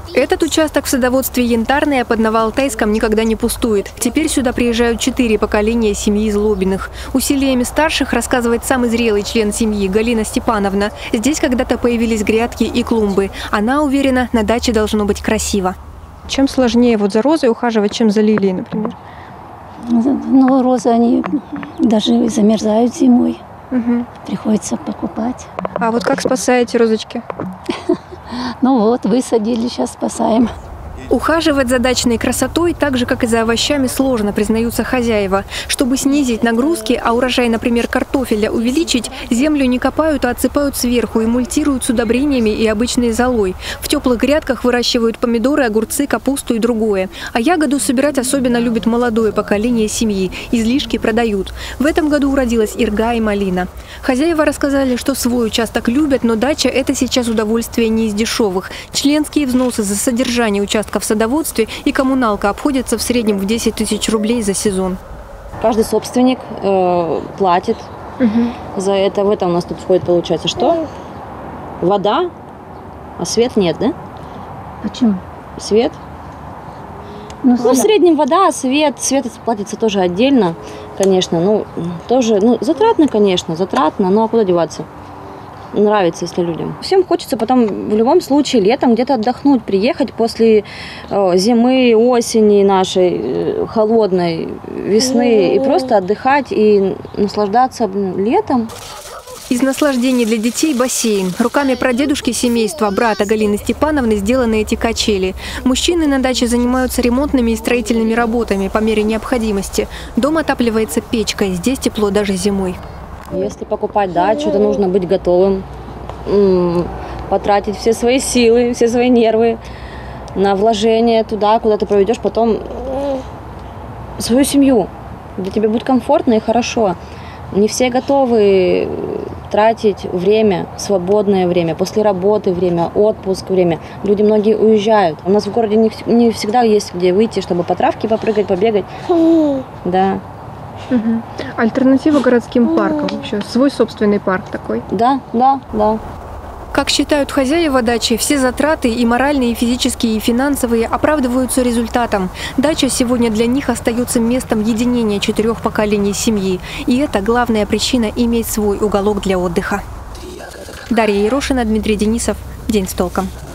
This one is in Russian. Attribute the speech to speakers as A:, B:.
A: Этот участок в садоводстве Янтарное под Новоалтайском никогда не пустует. Теперь сюда приезжают 4 поколения семьи Злобиных. Усилиями старших, рассказывает самый зрелый член семьи Галина Степановна, здесь когда-то появились грядки и клумбы. Она уверена, на даче должно быть красиво. Чем сложнее вот за розой ухаживать, чем за лилией, например?
B: Ну, розы, они даже замерзают зимой.
A: Угу.
B: Приходится покупать.
A: А вот как спасаете розочки?
B: Ну вот, высадили, сейчас спасаем.
A: Ухаживать за дачной красотой, так же, как и за овощами, сложно, признаются хозяева. Чтобы снизить нагрузки, а урожай, например, картофеля увеличить, землю не копают, а отсыпают сверху и мультируют с удобрениями и обычной золой. В теплых грядках выращивают помидоры, огурцы, капусту и другое. А ягоду собирать особенно любит молодое поколение семьи. Излишки продают. В этом году уродилась ирга и малина. Хозяева рассказали, что свой участок любят, но дача – это сейчас удовольствие не из дешевых. Членские взносы за содержание участка в садоводстве и коммуналка обходятся в среднем в 10 тысяч рублей за сезон.
C: Каждый собственник платит за это. В этом у нас тут входит, получается, что? Вода, а свет нет, да?
B: Почему?
C: Свет.
B: Ну,
C: в среднем вода, свет. Свет платится тоже отдельно, конечно. Ну, тоже, затратно, конечно, затратно, но а куда деваться? Нравится, если людям. Всем хочется потом в любом случае летом где-то отдохнуть, приехать после зимы, осени нашей, холодной, весны, и просто отдыхать и наслаждаться летом.
A: Из наслаждений для детей бассейн. Руками прадедушки семейства, брата Галины Степановны, сделаны эти качели. Мужчины на даче занимаются ремонтными и строительными работами по мере необходимости. Дом отапливается печкой, здесь тепло даже зимой.
C: Если покупать дачу, то нужно быть готовым потратить все свои силы, все свои нервы на вложение туда, куда ты проведешь потом свою семью, где тебе будет комфортно и хорошо. Не все готовы тратить время, свободное время, после работы время, отпуск время. Люди многие уезжают. У нас в городе не всегда есть где выйти, чтобы по травке попрыгать, побегать. Да.
A: Угу. Альтернатива городским паркам еще. Свой собственный парк такой.
C: Да.
A: Как считают хозяева дачи, все затраты и моральные, и физические, и финансовые оправдываются результатом. Дача сегодня для них остается местом единения 4 поколений семьи. И это главная причина иметь свой уголок для отдыха. Дарья Ерошина, Дмитрий Денисов. День с толком.